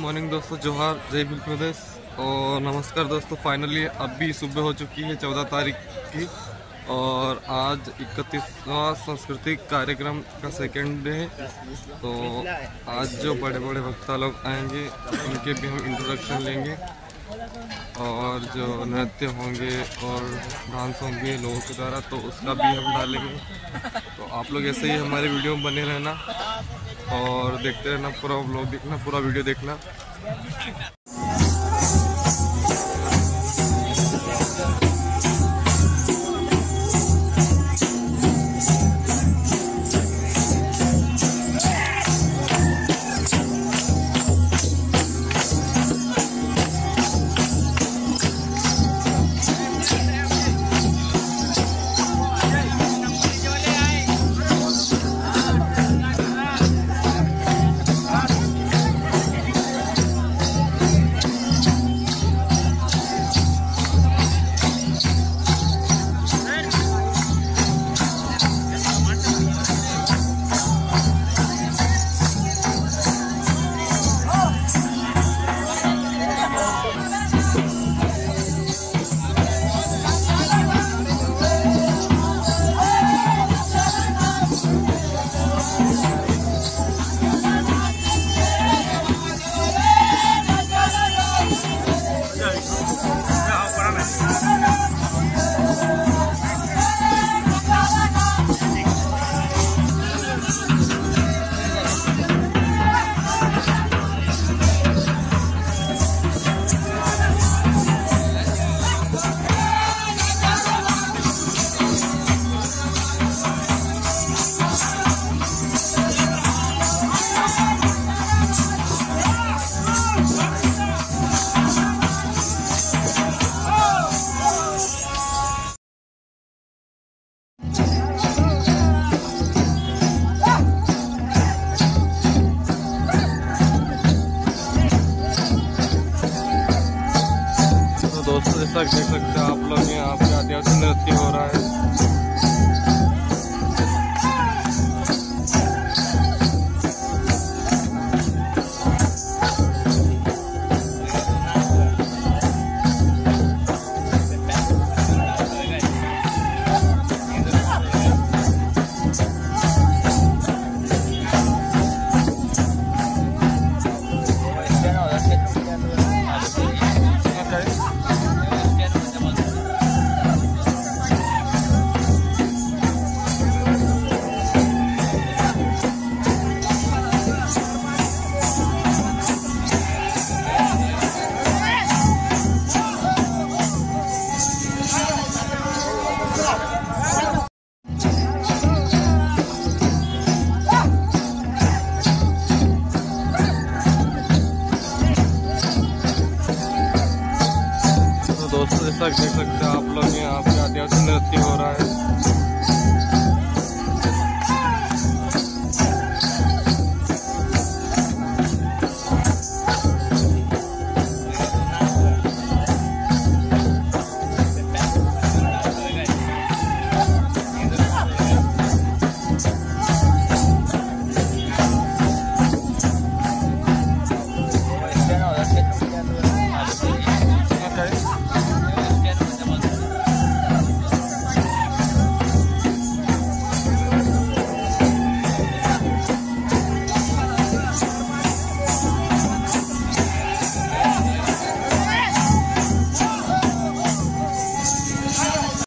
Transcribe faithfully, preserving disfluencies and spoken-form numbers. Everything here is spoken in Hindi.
मॉर्निंग दोस्तों, जोहार, जय भील प्रदेश और नमस्कार दोस्तों। फाइनली अभी सुबह हो चुकी है चौदह तारीख की और आज इकतीसवां सांस्कृतिक कार्यक्रम का सेकेंड डे है। तो आज जो बड़े बड़े वक्ता लोग आएंगे उनके भी हम इंट्रोडक्शन लेंगे और जो नृत्य होंगे और डांस होंगे लोगों के द्वारा, तो उसका भी हम डालेंगे। तो आप लोग ऐसे ही हमारे वीडियो में बने रहना और देखते रहना, पूरा व्लॉग देखना, पूरा वीडियो देखना। दोस्तों जैसा देख सकते हैं आप लोग, यहाँ पे आदिवासी नृत्य हो रहा है। दोस्तों जैसा देख सकते हैं आप लोग, यहाँ पे आदिवासी नृत्य हो रहा है।